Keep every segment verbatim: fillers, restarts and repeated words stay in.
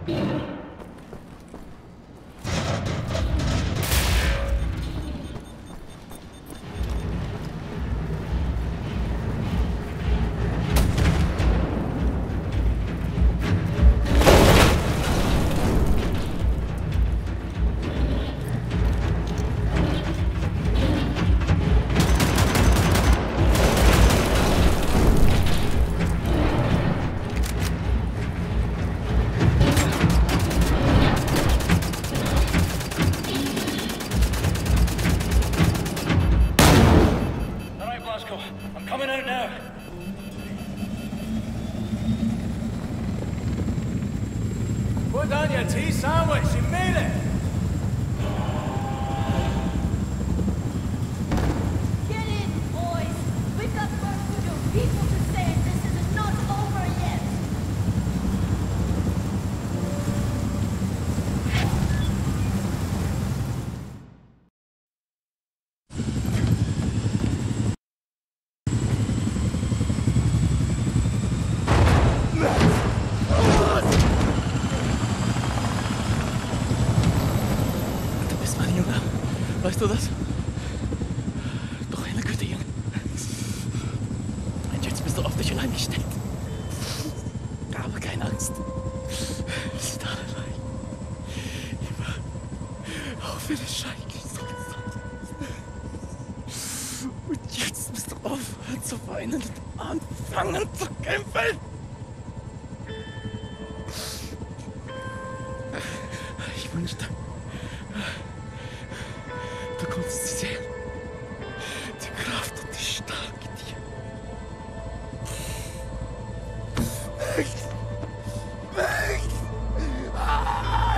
I'm coming out now. Put down your tea sandwich. You made it. Get in, boys. We've got work to do. People to say this is not over yet. Weißt du das? Doch eine Güte, Junge. Und jetzt bist du auf dich allein gestellt. Aber keine Angst. Ist da allein. Immer. Auch wenn es schrecklich ist. Und jetzt musst du aufhören zu weinen und anfangen zu kämpfen. Ich wünschte, du konntest sie sehen. Die Kraft und die Stärke dir. Weg! Weg! Ah!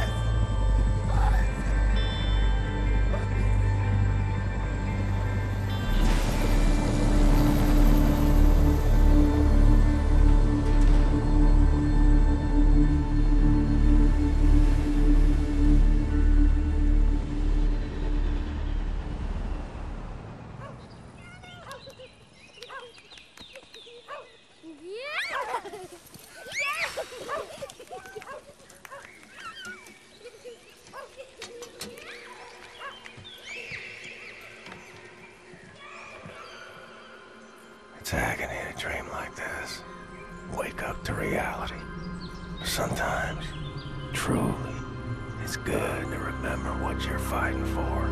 It's agony to dream like this. Wake up to reality. Sometimes, truly, it's good to remember what you're fighting for.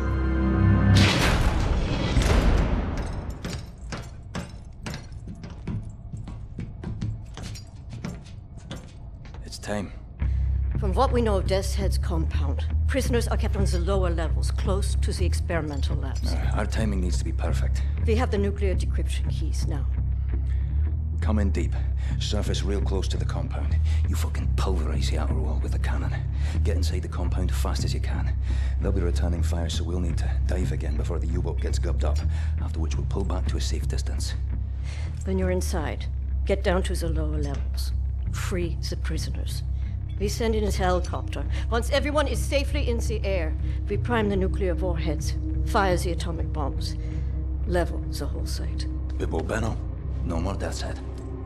It's time. From what we know of Death's Head's compound, prisoners are kept on the lower levels, close to the experimental labs. Uh, our timing needs to be perfect. We have the nuclear decryption keys now. Come in deep. Surface real close to the compound. You fucking pulverize the outer wall with the cannon. Get inside the compound fast as you can. They'll be returning fire, so we'll need to dive again before the U-boat gets gubbed up, after which we'll pull back to a safe distance. When you're inside, get down to the lower levels. Free the prisoners. We send in a helicopter. Once everyone is safely in the air, we prime the nuclear warheads, fire the atomic bombs, level the whole site. Bibbo Benno, no more Death's Head.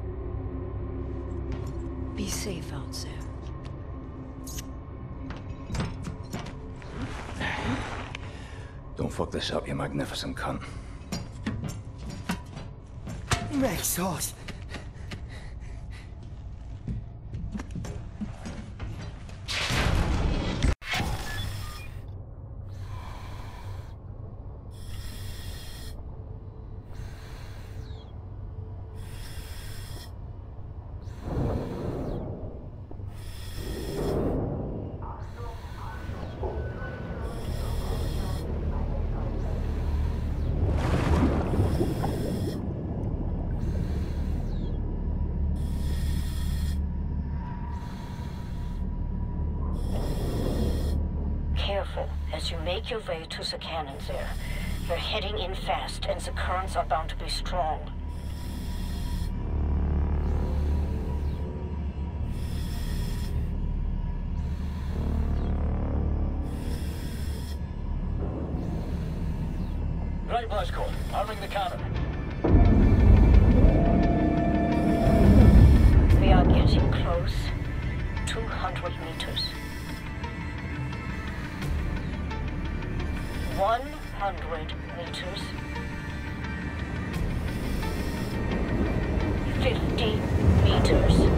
Be safe out there. Don't fuck this up, you magnificent cunt. Rexos! Careful as you make your way to the cannons there. You're heading in fast, and the currents are bound to be strong. Right, Blasco. Arming the cannon. We are getting close. two hundred meters. one hundred meters. fifty meters.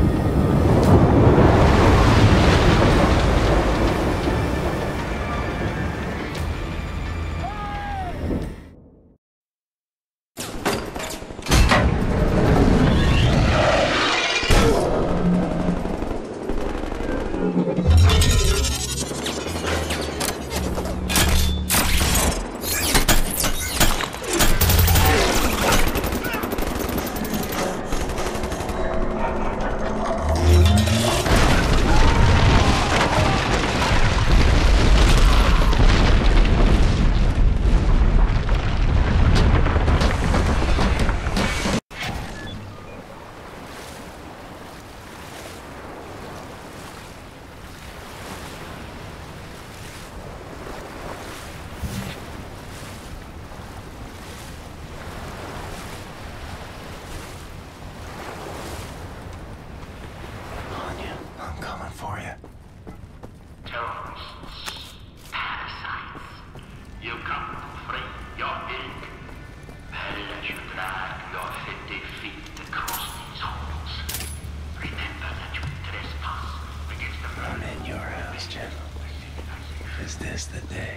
Is this the day?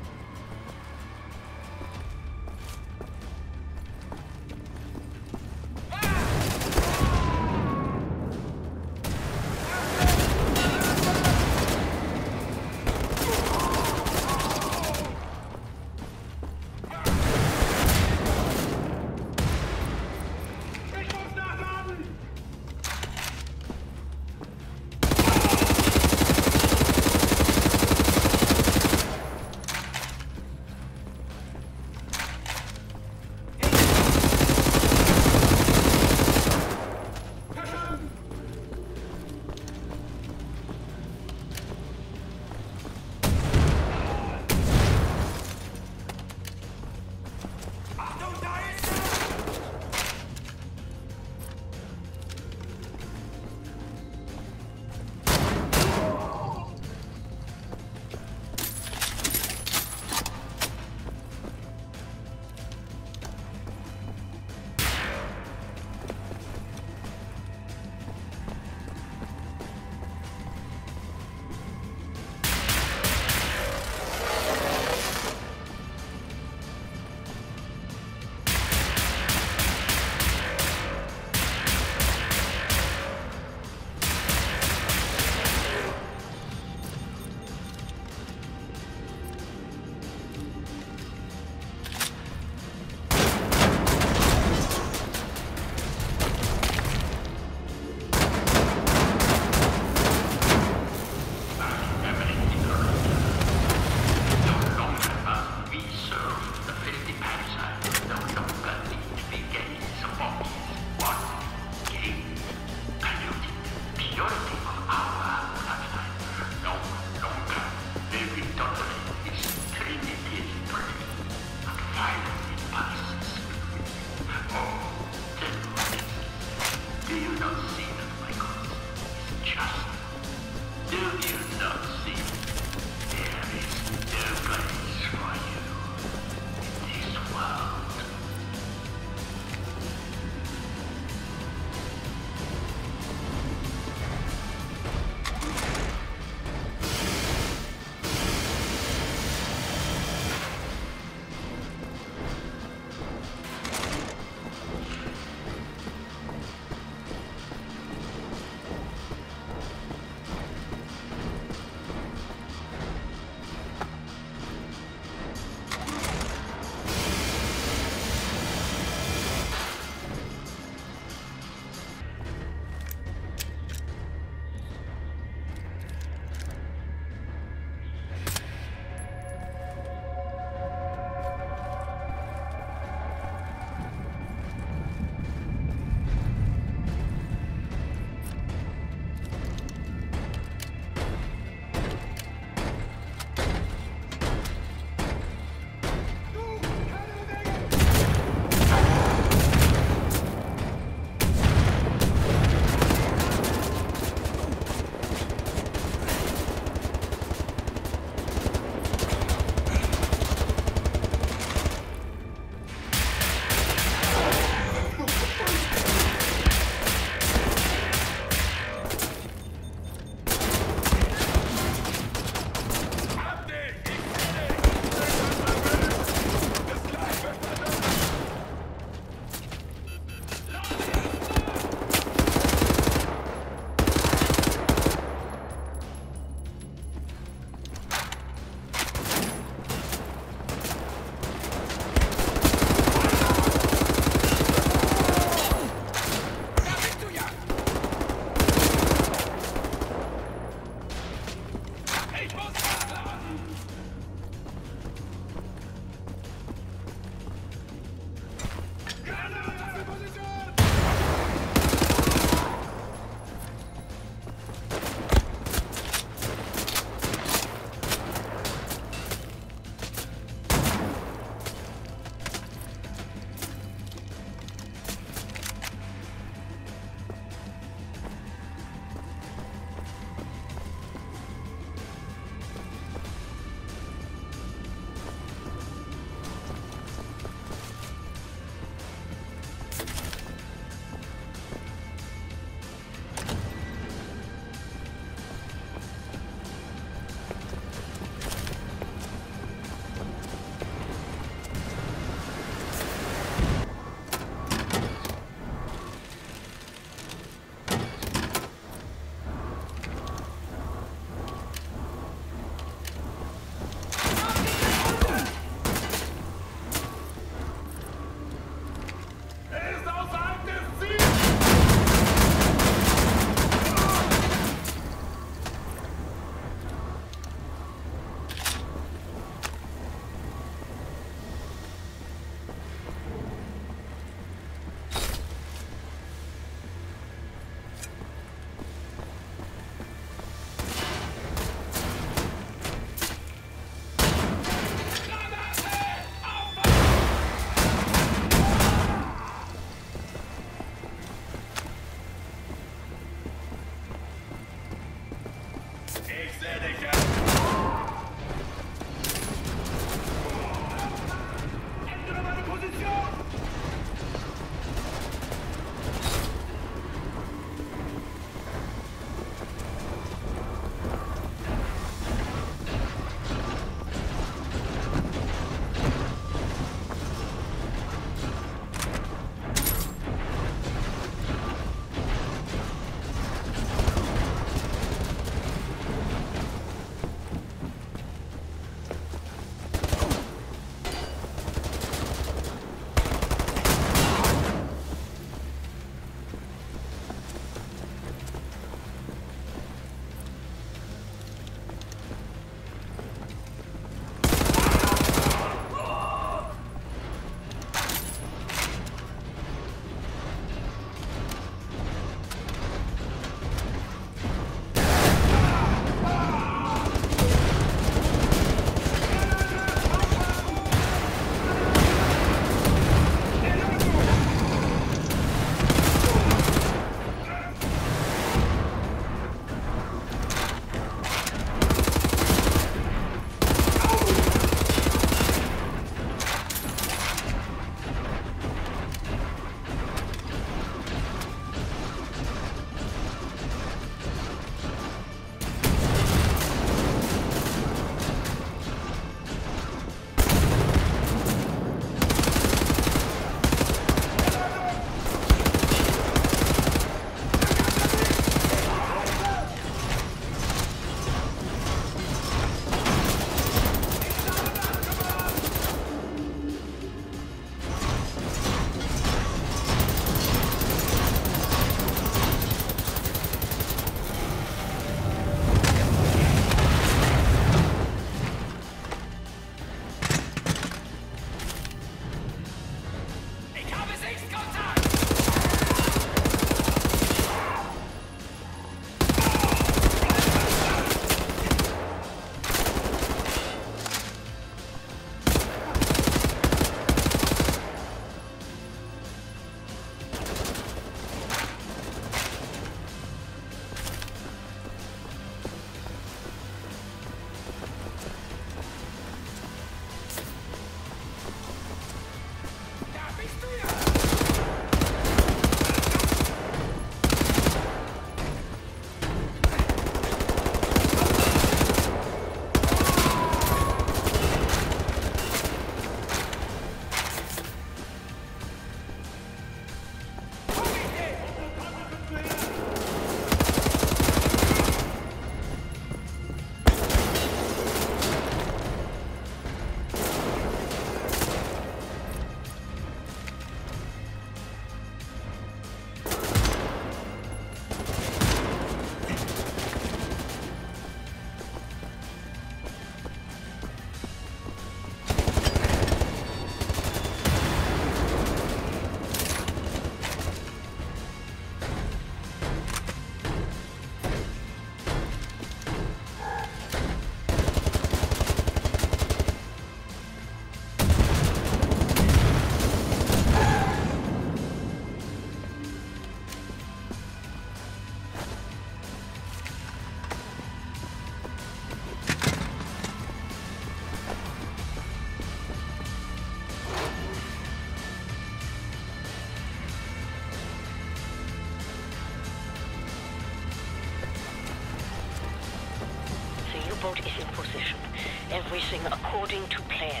boat is in position. Everything according to plan.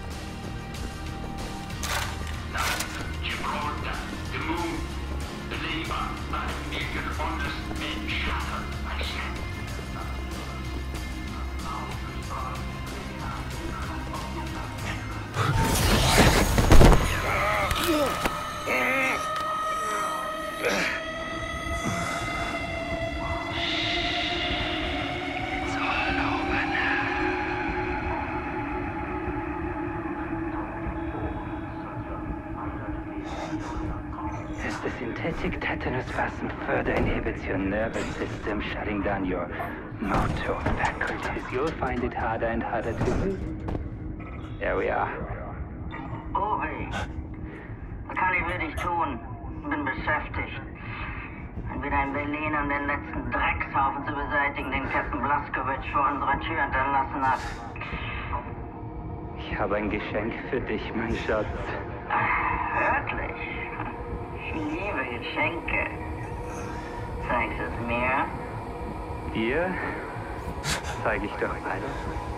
Gibraltar, the moon, the labor, my million honest men shattered, I said. Synthetic tetanus wasn't further inhibits your nervous system, shutting down your motor faculties. You'll find it harder and harder to lose. There we are. Uri, was kann ich wirklich tun? Bin beschäftigt. Entweder in Berlin, um den letzten Dreckshaufen zu beseitigen, den Captain Blazkowicz vor unserer Tür hinterlassen hat. Ich habe ein Geschenk für dich, mein Schatz. Wirklich? Ich liebe Geschenke. Zeigst es mir? Dir zeige ich doch alles.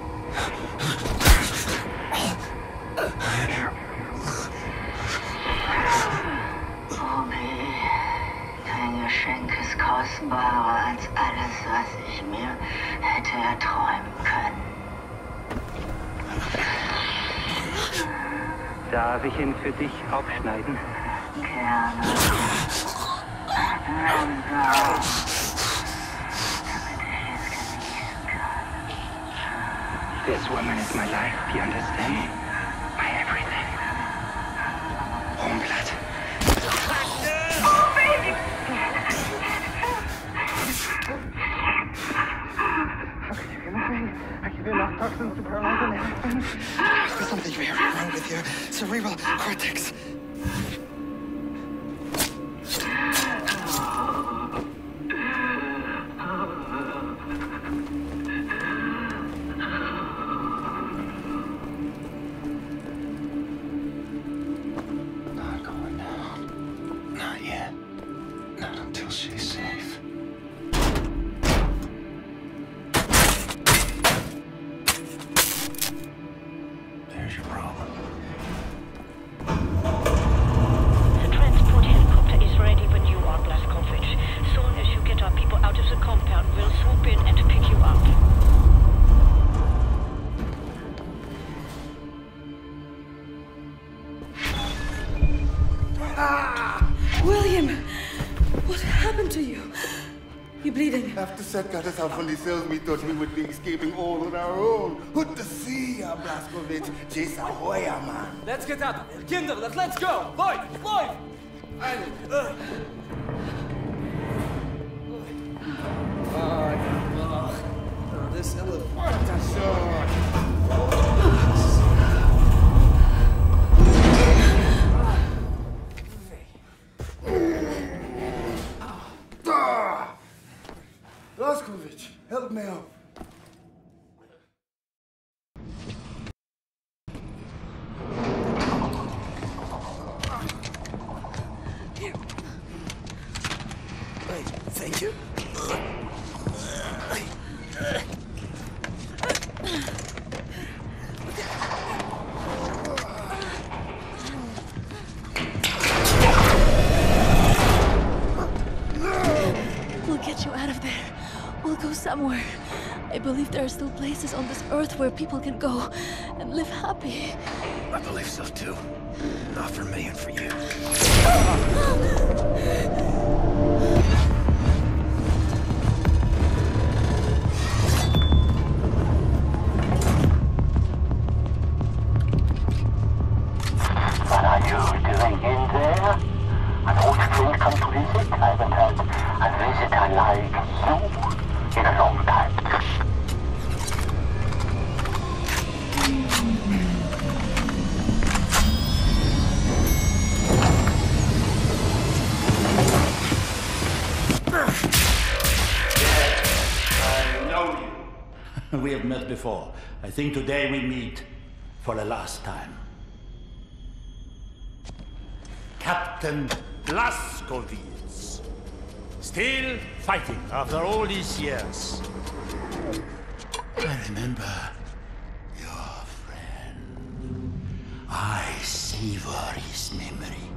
Obi, dein Geschenk ist kostbarer als alles, was ich mir hätte erträumen können. Darf ich ihn für dich aufschneiden? Gerne. Langsam. Damit ich es genießen kann. This woman is my life, you understand? My everything. Homeblood. Oh, baby! How can you give me pain? I give you enough toxins to paralyze an elephant. There's something very wrong with your cerebral cortex. Not going down. Not yet. Not until she's safe. There's your problem. The transport helicopter is ready when you are, Blazkowicz. Soon as you get our people out of the compound, we'll swoop in and pick you up. William! What happened to you? You're bleeding. After Seth got us out from the cells, we thought we would be escaping all on our own. Good to see ya, Blazkowicz. Jason Hoya, man. Let's get out of here. Kinder, let's, let's go. Lloyd, Lloyd! Einen. Uh. Oh, oh, oh, this elephant. What a shot! Blazkowicz, help me out. Thank you. We'll get you out of there. We'll go somewhere. I believe there are still places on this earth where people can go and live happy. I believe so too. Not for me and for you. What are you doing in there? An old friend come to visit? I haven't had a visitor like you in a long time. I know you. We have met before. I think today we meet for the last time. Captain Blazkowicz. Still fighting after all these years. I remember your friend. I savor his memory.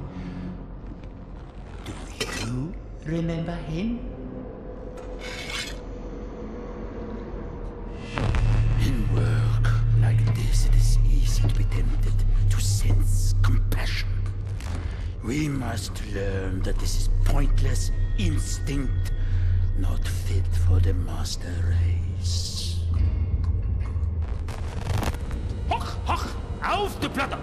Do you remember him? In work like this, it is easy to be tempted to sense compassion. We must learn that this is pointless instinct, not fit for the master race. Hoch, hoch! Auf die Platte!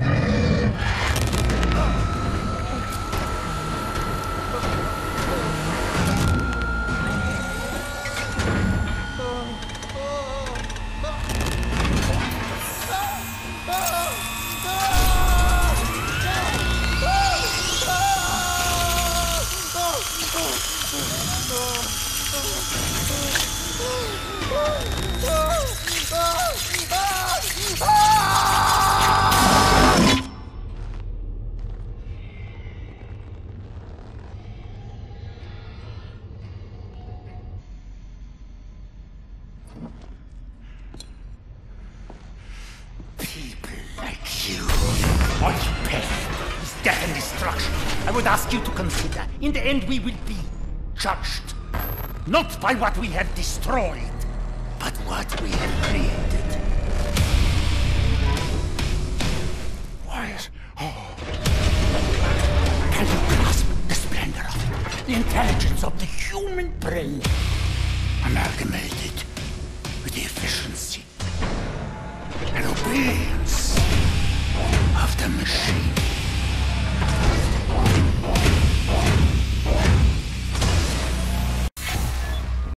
People like you. Our path is death and destruction. I would ask you to consider, in the end we will be judged. Not by what we have destroyed, but what we have created. Wyatt, oh. Can you grasp the splendor of it? The intelligence of the human brain, amalgamated with the efficiency and obedience of the machine.